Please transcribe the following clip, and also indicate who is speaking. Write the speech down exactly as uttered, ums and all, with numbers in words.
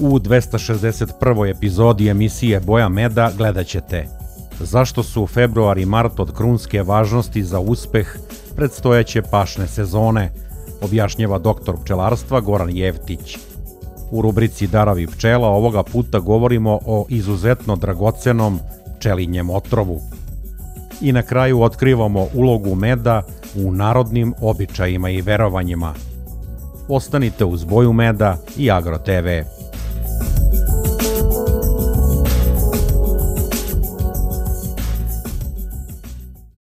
Speaker 1: U dvesta šezdeset prvoj epizodi emisije Boja meda gledat ćete zašto su februar i mart od krunske važnosti za uspeh predstojeće pašne sezone, objašnjava doktor pčelarstva Goran Jevtić. U rubrici Darovi pčela ovoga puta govorimo o izuzetno dragocenom pčelinjem otrovu. I na kraju otkrivamo ulogu meda u narodnim običajima i verovanjima. Ostanite uz Boju meda i Agro te ve.